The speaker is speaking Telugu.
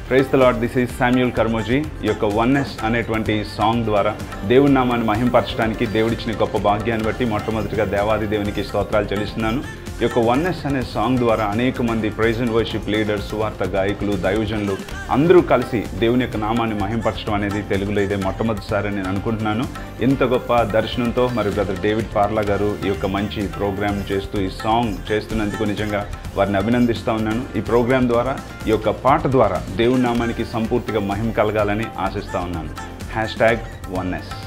Praise the Lord. This is Samuel Karmoji. ఈ యొక్క వన్నెస్ అనేటువంటి సాంగ్ ద్వారా దేవుని నామాన్ని మహింపరచడానికి దేవుడిచ్చిన గొప్ప భాగ్యాన్ని బట్టి మొట్టమొదటిగా దేవాది దేవునికి స్తోత్రాలు చెల్లిస్తున్నాను. ఈ యొక్క వన్నెస్ అనే సాంగ్ ద్వారా అనేక మంది ప్రైజ్ అండ్ వర్షిప్ లీడర్స్, సువార్త గాయకులు, దైవజనులు అందరూ కలిసి దేవుని యొక్క నామాన్ని మహింపరచడం అనేది తెలుగులో ఇదే మొట్టమొదటిసారి నేను అనుకుంటున్నాను. ఇంత గొప్ప దర్శనంతో మరి బ్రదర్ డేవిడ్ పార్లా గారు ఈ యొక్క మంచి ప్రోగ్రామ్ చేస్తూ ఈ సాంగ్ చేస్తున్నందుకు నిజంగా వారిని అభినందిస్తూ ఉన్నాను. ఈ ప్రోగ్రాం ద్వారా ఈ యొక్క పాట ద్వారా దేవుని నామానికి సంపూర్తిగా మహిమ కలగాలని ఆశిస్తూ ఉన్నాను. #ONENESS